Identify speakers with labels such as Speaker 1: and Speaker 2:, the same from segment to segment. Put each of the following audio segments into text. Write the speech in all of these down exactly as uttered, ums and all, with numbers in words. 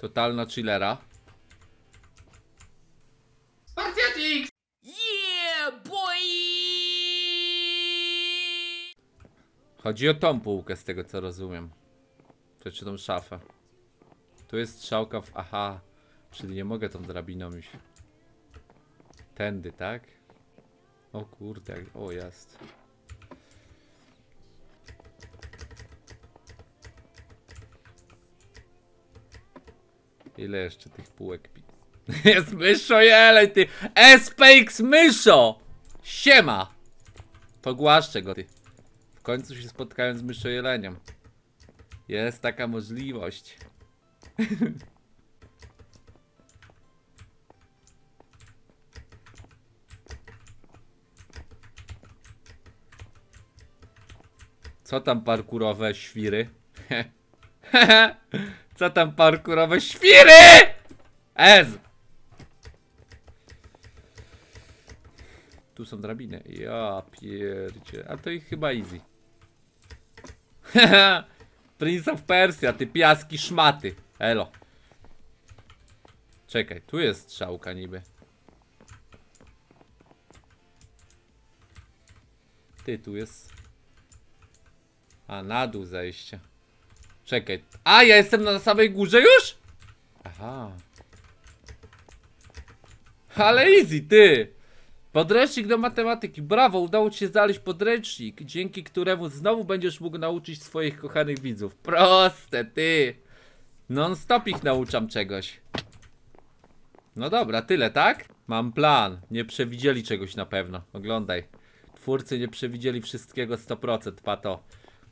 Speaker 1: Totalna chillera.
Speaker 2: Spartiatik!
Speaker 3: Yeah, boy!
Speaker 1: Chodzi o tą półkę z tego co rozumiem. To czy tą szafę. Tu jest strzałka w... Aha. Czyli nie mogę tą drabiną iść. Tędy, tak? O kurde, jak... o jest. Ile jeszcze tych półek pi... Jest myszo jelej, ty! S P X myszo! Siema! Pogłaszczę go, ty. W końcu się spotkałem z myszo jeleniem. Jest taka możliwość. Co tam parkurowe świry? Co tam parkurowe świry? Ez! Tu są drabiny. Ja pierdzie. A to ich chyba easy. Prince of Persia, ty piaski szmaty. Elo. Czekaj, tu jest strzałka niby. Ty, tu jest... A, na dół zejście. Czekaj. A, ja jestem na samej górze już? Aha. Ale easy, ty. Podręcznik do matematyki. Brawo, udało ci się znaleźć podręcznik, dzięki któremu znowu będziesz mógł nauczyć swoich kochanych widzów. Proste, ty. Non stop ich nauczam czegoś. No dobra, tyle, tak? Mam plan. Nie przewidzieli czegoś na pewno. Oglądaj. Twórcy nie przewidzieli wszystkiego sto procent, pato.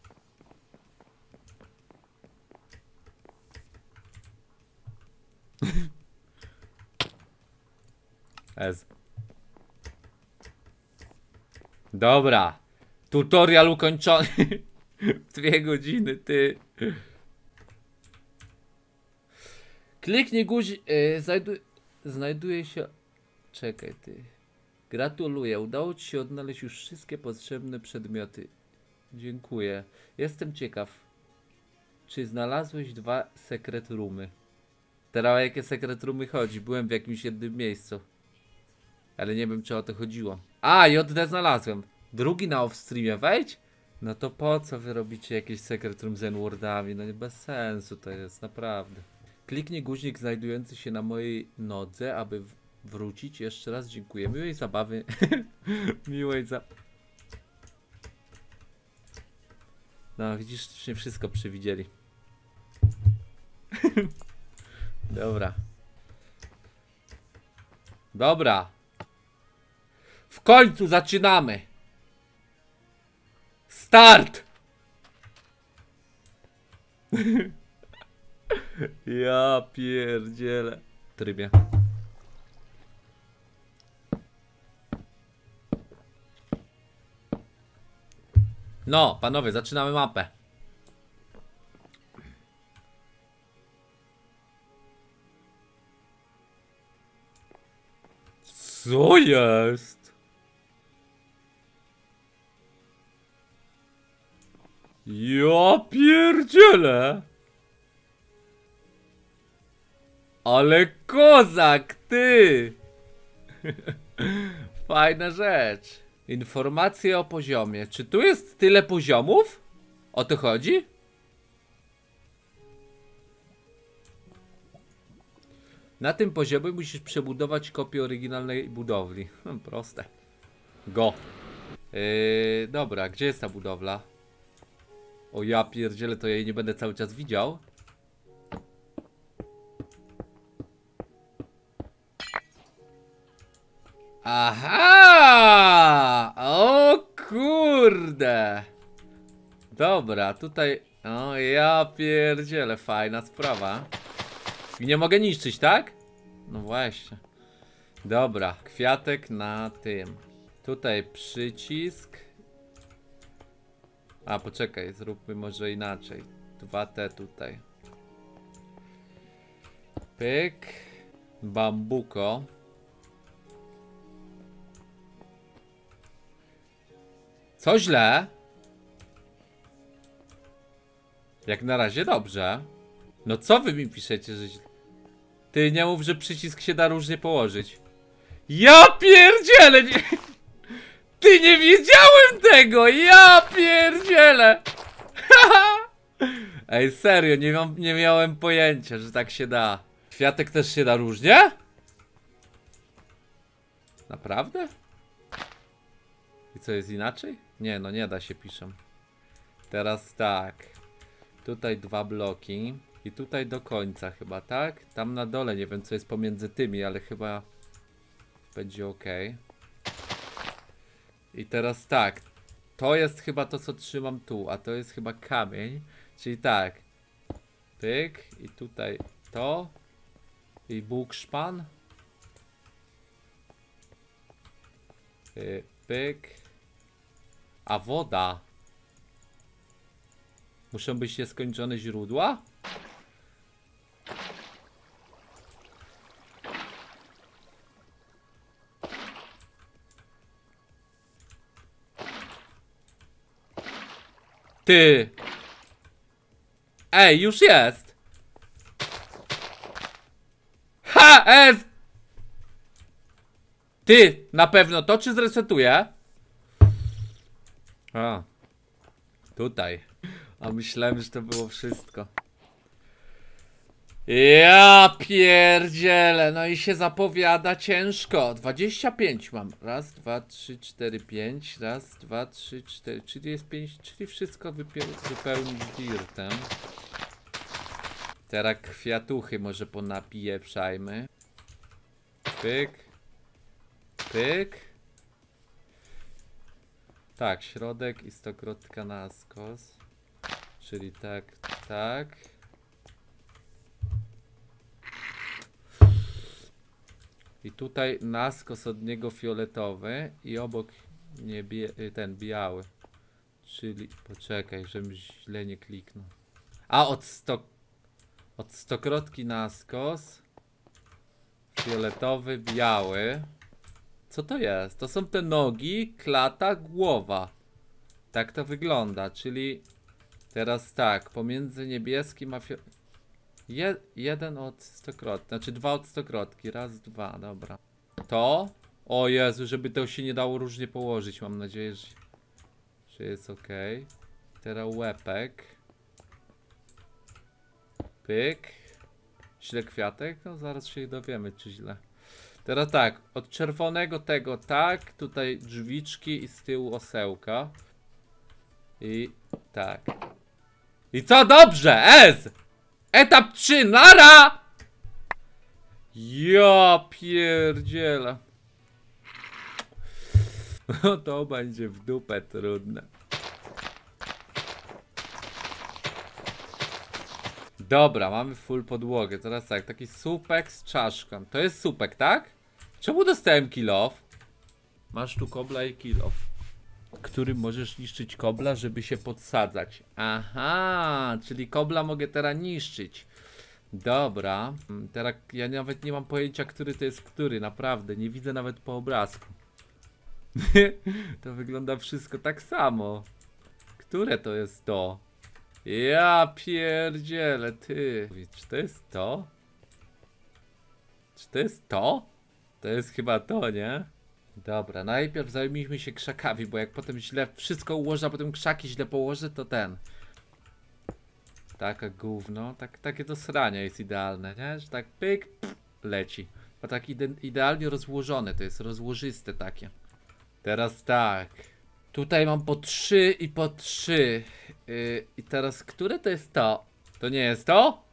Speaker 1: Ez. Dobra. Tutorial ukończony. Dwie godziny, ty. Kliknij guzik. Yy, znajdu znajduje się... Czekaj, ty. Gratuluję. Udało ci się odnaleźć już wszystkie potrzebne przedmioty. Dziękuję. Jestem ciekaw. Czy znalazłeś dwa sekret roomy? Teraz o jakie sekret roomy chodzi? Byłem w jakimś jednym miejscu. Ale nie wiem, czy o to chodziło. A, J D znalazłem. Drugi na off-streamie, wejdź? No to po co wy robicie jakieś secret room z N-wordami? No nie, bez sensu to jest, naprawdę. Kliknij guzik znajdujący się na mojej nodze, aby wrócić. Jeszcze raz dziękuję. Miłej zabawy. Miłej za... No widzisz, nie wszystko przewidzieli. Dobra. Dobra. W końcu zaczynamy. Start! Ja pierdzielę. W trybie. No, panowie, zaczynamy mapę. Co jest? Ja pierdzielę. Ale kozak, ty. Fajna rzecz. Informacje o poziomie. Czy tu jest tyle poziomów? O to chodzi? Na tym poziomie musisz przebudować kopię oryginalnej budowli. Hmm, proste. Go. Yy, dobra, gdzie jest ta budowla? O ja pierdzielę, to ja jej nie będę cały czas widział. Aha! O kurde! Dobra, tutaj... O ja pierdzielę, fajna sprawa. I nie mogę niszczyć, tak? No właśnie. Dobra, kwiatek na tym. Tutaj przycisk. A, poczekaj, zróbmy może inaczej. dwa T tutaj. Pyk. Bambuko. Co źle? Jak na razie dobrze. No co wy mi piszecie, że źle? Ty nie mów, że przycisk się da różnie położyć. Ja pierdzielę! Nie... Ty, nie wiedziałem tego! Ja pierdzielę! Ej, serio, nie, mam, nie miałem pojęcia, że tak się da. Kwiatek też się da różnie? Naprawdę? I co, jest inaczej? Nie, no nie da się, piszę. Teraz tak. Tutaj dwa bloki. I tutaj do końca chyba, tak? Tam na dole, nie wiem co jest pomiędzy tymi, ale chyba będzie ok. I teraz tak. To jest chyba to, co trzymam tu, a to jest chyba kamień. Czyli tak. Pyk. I tutaj to. I bukszpan. Pyk. A woda. Muszą być nieskończone źródła? Ty! Ej, już jest! Ha! Jest! Ty! Na pewno to, czy zresetuję? A. Tutaj. A myślałem, że to było wszystko. Ja pierdzielę. No i się zapowiada ciężko. dwadzieścia pięć mam. Raz, dwa, trzy, cztery, pięć. Raz, dwa, trzy, cztery. Czyli jest pięć. Czyli wszystko wypełnić dirtem. Teraz kwiatuchy może ponapieprzajmy. Pyk. Pyk. Tak, środek i stokrotka na skos. Czyli tak, tak. I tutaj naskos od niego fioletowy i obok niebie, ten biały. Czyli, poczekaj, żebym źle nie kliknął. A od stok... Od stokrotki naskos. Fioletowy, biały. Co to jest? To są te nogi, klata, głowa. Tak to wygląda, czyli... Teraz tak, pomiędzy niebieskim a fio... Je, jeden od stokrotki, znaczy dwa od stokrotki, raz, dwa, dobra. To? O Jezu, żeby to się nie dało różnie położyć, mam nadzieję, że, że jest ok. Teraz łepek. Pyk. Źle kwiatek? No zaraz się dowiemy, czy źle. Teraz tak, od czerwonego tego tak, tutaj drzwiczki i z tyłu osełka. I tak. I co? Dobrze! Ez! Etap trzy, nara! Ja pierdzielę. No to będzie w dupę trudne. Dobra, mamy full podłogę. Teraz tak, taki słupek z czaszką. To jest słupek, tak? Czemu dostałem kill off? Masz tu kobla i kill off, którym możesz niszczyć kobla, żeby się podsadzać. Aha, czyli kobla mogę teraz niszczyć. Dobra, teraz ja nawet nie mam pojęcia, który to jest który, naprawdę, nie widzę nawet po obrazku. To wygląda wszystko tak samo. Które to jest to? Ja pierdzielę, ty. Czy to jest to? Czy to jest to? To jest chyba to, nie? Dobra, najpierw zajmijmy się krzakami, bo jak potem źle wszystko ułożę, a potem krzaki źle położę, to ten. Taka gówno, tak, takie do srania jest idealne, nie? Że tak pyk, pff, leci. A tak ide idealnie rozłożone, to jest rozłożyste takie. Teraz tak. Tutaj mam po trzy i po trzy. Yy, I teraz, które to jest to? To nie jest to?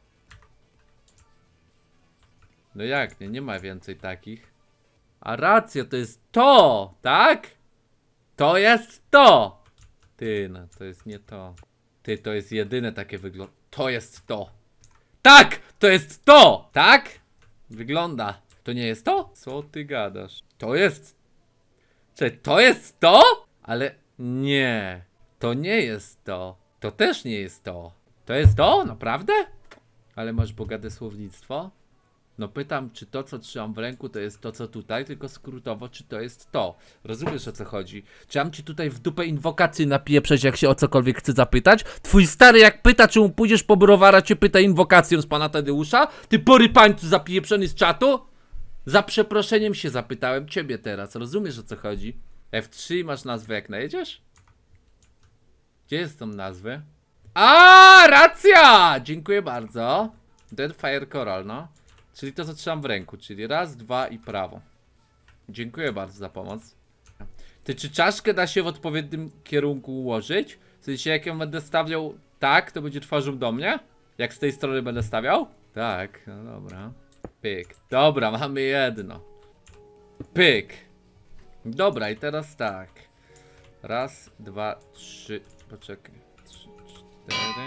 Speaker 1: No jak nie, nie ma więcej takich. A racja, to jest to, tak? To jest to. Ty, no to jest nie to. Ty, to jest jedyne takie wygląda. To jest to. Tak, to jest to, tak? Wygląda. To nie jest to? Co ty gadasz? To jest... Czy to jest to? Ale nie. To nie jest to. To też nie jest to. To jest to? Naprawdę? Ale masz bogate słownictwo? No pytam, czy to, co trzymam w ręku, to jest to, co tutaj, tylko skrótowo, czy to jest to. Rozumiesz, o co chodzi? Czy mam ci tutaj w dupę inwokację napieprzeć, jak się o cokolwiek chce zapytać? Twój stary jak pyta, czy mu pójdziesz po browara, cię pyta inwokacją z pana Tadeusza? Ty porypańcu zapieprzony z czatu? Za przeproszeniem się zapytałem ciebie teraz, rozumiesz, o co chodzi? F trzy i masz nazwę, jak najedziesz? Gdzie jest tą nazwę? A, racja! Dziękuję bardzo. Deadfire Coral, no. Czyli to, co trzymam w ręku, czyli raz, dwa i prawo. Dziękuję bardzo za pomoc. Ty, czy czaszkę da się w odpowiednim kierunku ułożyć? W sensie, jak ją będę stawiał tak, to będzie twarzą do mnie? Jak z tej strony będę stawiał? Tak, no dobra. Pyk. Dobra, mamy jedno. Pyk. Dobra, i teraz tak. Raz, dwa, trzy. Poczekaj. Trzy, cztery.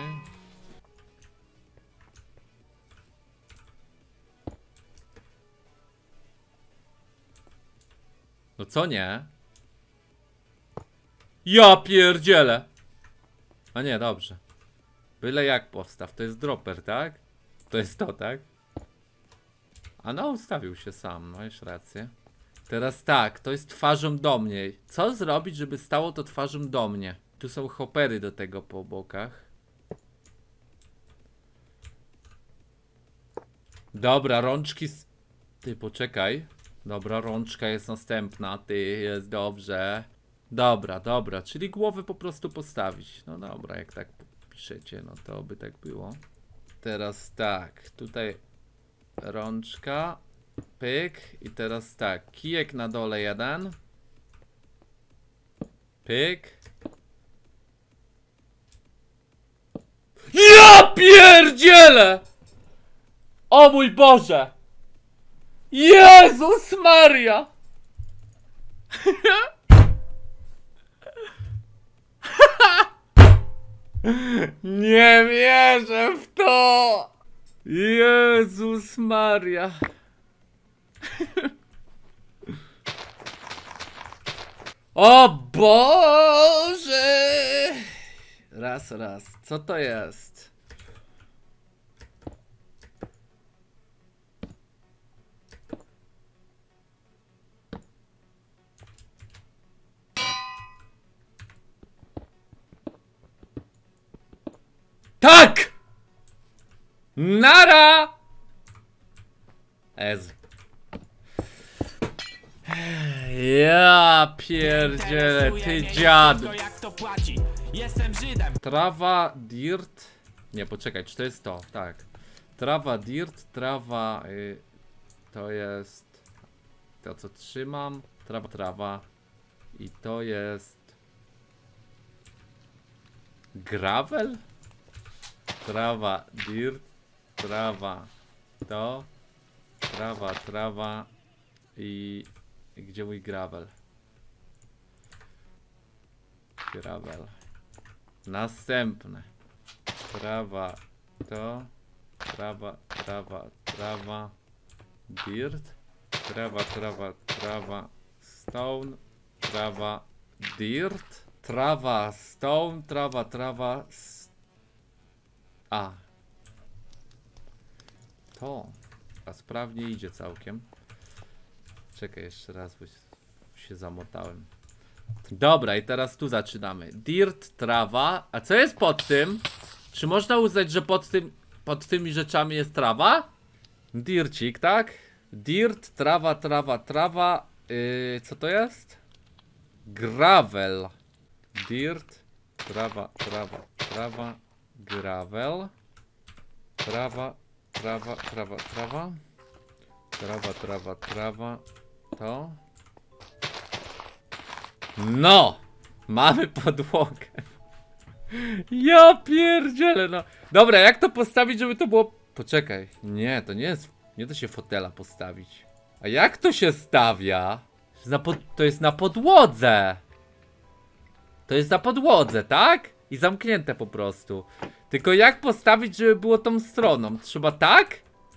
Speaker 1: No co nie? Ja pierdzielę. A nie, dobrze. Byle jak powstaw. To jest dropper, tak? To jest to, tak? A no, ustawił się sam. No, masz rację. Teraz tak, to jest twarzą do mnie. Co zrobić, żeby stało to twarzą do mnie? Tu są hoppery do tego po bokach. Dobra, rączki... Z... Ty, poczekaj. Dobra, rączka jest następna. Ty, jest dobrze. Dobra, dobra, czyli głowę po prostu postawić. No dobra, jak tak piszecie, no to by tak było. Teraz tak, tutaj rączka. Pyk. I teraz tak, kijek na dole jeden. Pyk. Ja pierdzielę! O mój Boże! Jezus Maria! Nie wierzę w to! Jezus Maria! O Boże! Raz, raz. Co to jest? Tak! Nara! Ez. Ja pierdzielę, ty dziad. Trawa, dirt. Nie, poczekaj, czy to jest to? Tak. Trawa, dirt, trawa. Y, to jest to, co trzymam. Trawa, trawa. I to jest gravel? Trawa, dirt, trawa. To. Trawa, trawa. I gdzie mój gravel? Gravel. Następne. Trawa, to. Trawa, trawa, trawa. Dirt. Trawa, trawa, trawa. Stone. Trawa, dirt. Trawa, stone. Trawa, trawa. A. To. A sprawnie idzie całkiem. Czekaj jeszcze raz, bo się zamotałem. Dobra, i teraz tu zaczynamy. Dirt, trawa. A co jest pod tym? Czy można uznać, że pod tym, pod tymi rzeczami jest trawa? Dircik, tak? Dirt, trawa, trawa, trawa. Yy, co to jest? Gravel. Dirt, trawa, trawa, trawa. Gravel. Trawa, trawa, trawa, trawa. Trawa, trawa, trawa. To. No! Mamy podłogę. Ja pierdzielę, no. Dobra, jak to postawić, żeby to było... Poczekaj. Nie, to nie jest... Nie da się fotela postawić. A jak to się stawia? Na pod... To jest na podłodze. To jest na podłodze, tak? I zamknięte po prostu. Tylko jak postawić, żeby było tą stroną? Trzeba tak?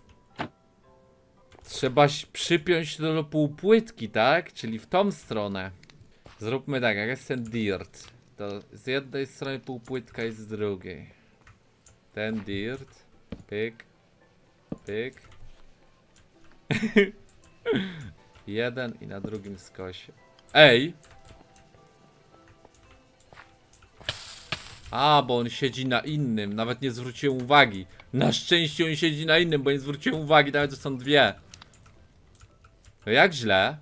Speaker 1: Trzeba przypiąć do półpłytki, tak? Czyli w tą stronę. Zróbmy tak, jak jest ten dirt, to z jednej strony półpłytka i z drugiej. Ten dirt. Pyk. Pyk. Jeden i na drugim skosie. Ej! A, bo on siedzi na innym. Nawet nie zwróciłem uwagi. Na szczęście on siedzi na innym, bo nie zwróciłem uwagi, nawet że są dwie. To jak źle?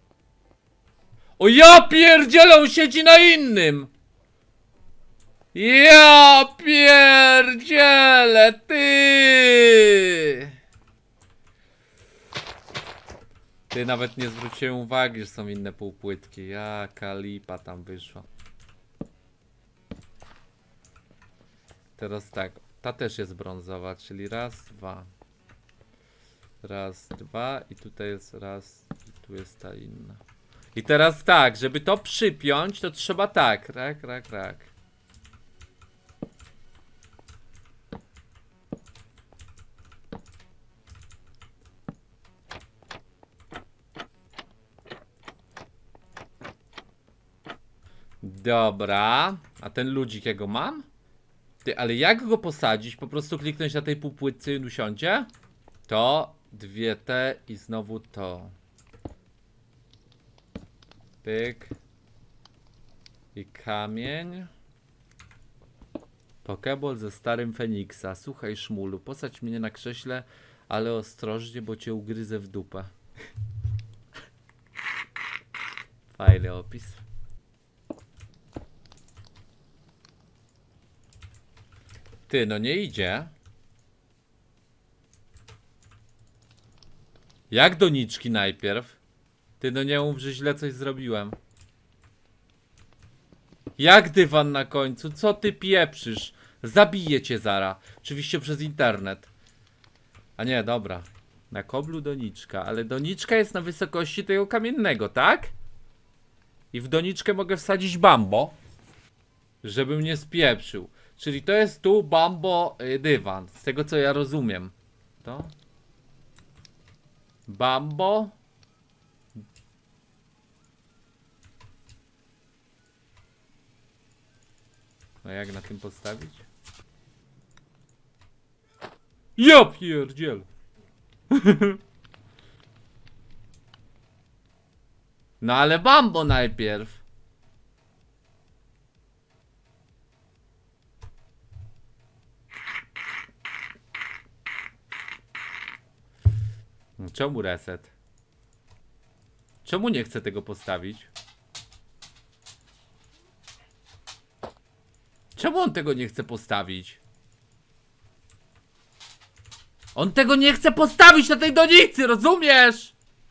Speaker 1: O ja pierdzielę, on siedzi na innym! Ja pierdzielę, ty! Ty, nawet nie zwróciłem uwagi, że są inne półpłytki. Jaka lipa tam wyszła. Teraz tak, ta też jest brązowa, czyli raz, dwa. Raz, dwa i tutaj jest raz i tu jest ta inna. I teraz tak, żeby to przypiąć, to trzeba tak, rak, rak, rak. Dobra, a ten ludzik jego mam? Ty, ale jak go posadzić? Po prostu kliknąć na tej półpłytce i on usiądzie? To, dwie te i znowu to. Pyk. I kamień. Pokeball ze starym Feniksa. Słuchaj, szmulu, posadź mnie na krześle, ale ostrożnie, bo cię ugryzę w dupę. Fajny opis. Ty, no nie idzie. Jak doniczki najpierw? Ty, no nie mów, że źle coś zrobiłem. Jak dywan na końcu? Co ty pieprzysz? Zabiję cię zara. Oczywiście przez internet. A nie, dobra. Na koblu doniczka. Ale doniczka jest na wysokości tego kamiennego, tak? I w doniczkę mogę wsadzić bambo. Żebym nie spieprzył. Czyli to jest tu bambo y, dywan. Z tego co ja rozumiem. To? Bambo. No jak na tym postawić? Ja pierdziel. No ale bambo najpierw. No czemu reset? Czemu nie chcę tego postawić? Czemu on tego nie chce postawić? On tego nie chce postawić na tej donicy, rozumiesz?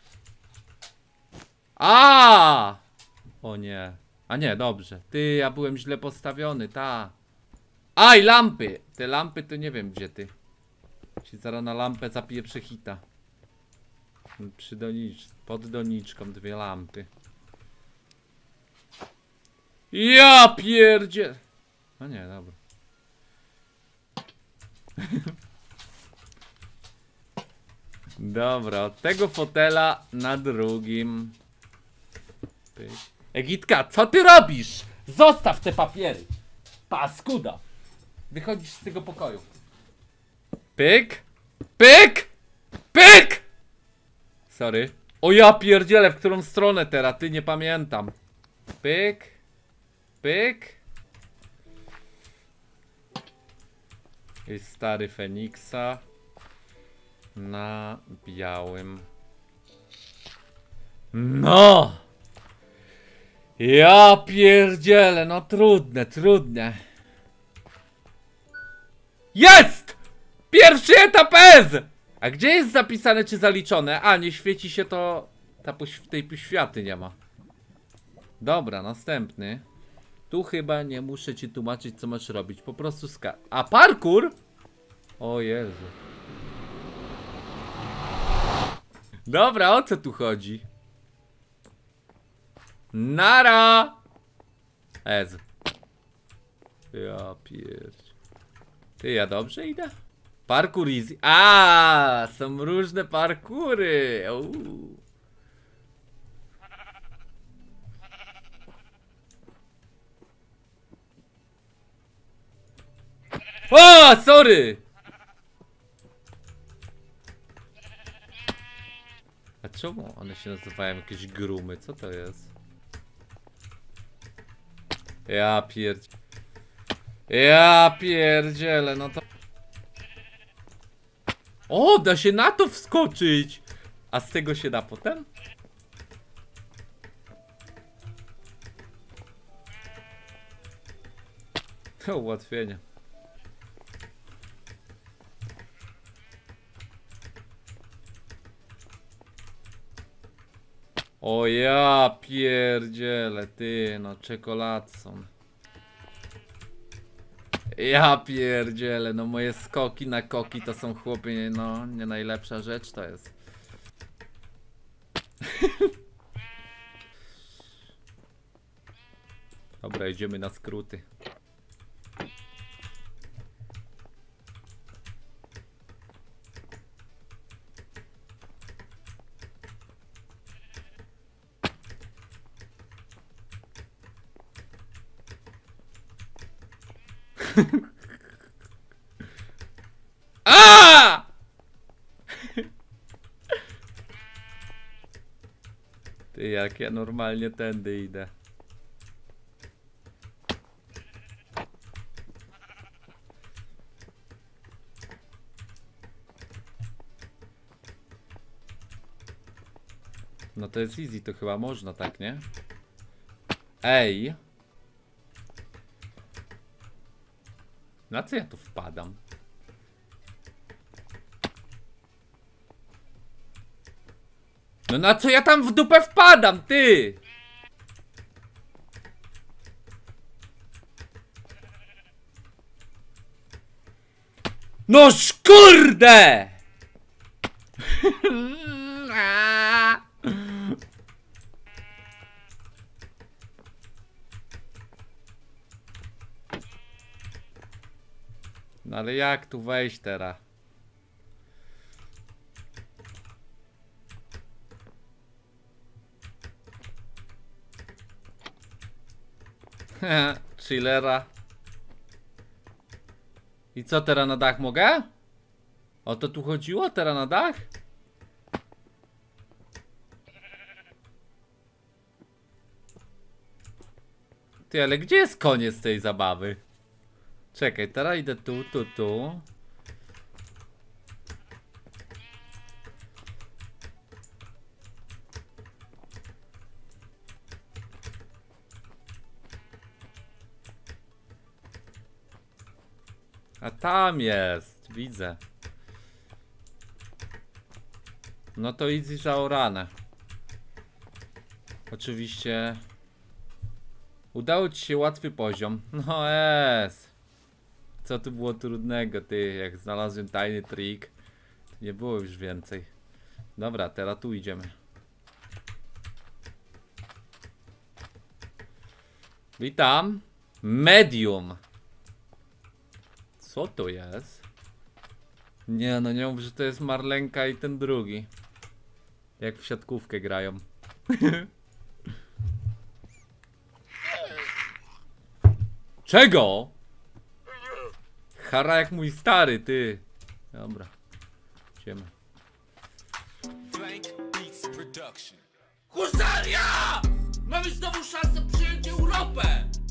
Speaker 1: A! O nie. A nie, dobrze. Ty, ja byłem źle postawiony, ta. Aj, lampy! Te lampy to nie wiem gdzie ty. Ci zaraz na lampę zapiję przechita. Przy donicz... Pod doniczką dwie lampy. Ja pierdzie... No nie, dobra. Dobra, od tego fotela na drugim. Pyk. Egitka, co ty robisz? Zostaw te papiery. Paskuda. Wychodzisz z tego pokoju. Pyk. Pyk. Pyk. Sorry. O ja pierdzielę, w którą stronę teraz? Ty, nie pamiętam. Pyk. Pyk. Jest stary Feniksa. Na białym. No! Ja pierdzielę, no trudne, trudne. Jest! Pierwszy etap S! A gdzie jest zapisane czy zaliczone? A, nie świeci się to... Ta poś tej poświaty nie ma. Dobra, następny. Tu chyba nie muszę ci tłumaczyć co masz robić. Po prostu ska... A parkour? O Jezu. Dobra, o co tu chodzi? Nara! Ez. Ja pierdź. Ty, ja dobrze idę? Parkour easy. A, są różne parkury. Uuu. O, sorry! A czemu one się nazywają jakieś grumy? Co to jest? Ja pierdzie... Ja pierdzielę, no to... O, da się na to wskoczyć! A z tego się da potem? To ułatwienie. O ja pierdzielę, ty, no czekoladson. Ja pierdzielę, no moje skoki na koki to są chłopie, no nie najlepsza rzecz to jest. Dobra, idziemy na skróty. A! Ty, jak ja normalnie tędy idę. No to jest easy, to chyba można, tak, nie? Ej! Na co ja tu wpadam? No na co ja tam w dupę wpadam, ty? No kurde! No ale jak tu wejść teraz? Chillera. I co teraz na dach mogę? O to tu chodziło? Teraz na dach? Ty, ale gdzie jest koniec tej zabawy? Czekaj, teraz idę tu, tu, tu. A tam jest, widzę. No to easy zaorane. Oczywiście. Udało ci się łatwy poziom. No jest. Co tu było trudnego, ty? Jak znalazłem tajny trik, to nie było już więcej. Dobra, teraz tu idziemy. Witam. Medium. Co to jest? Nie, no nie mów, że to jest Marlenka i ten drugi. Jak w siatkówkę grają. Czego? Hara jak mój stary, ty. Dobra. Idziemy.
Speaker 3: Husaria! Mamy znowu szansę przyjąć Europę!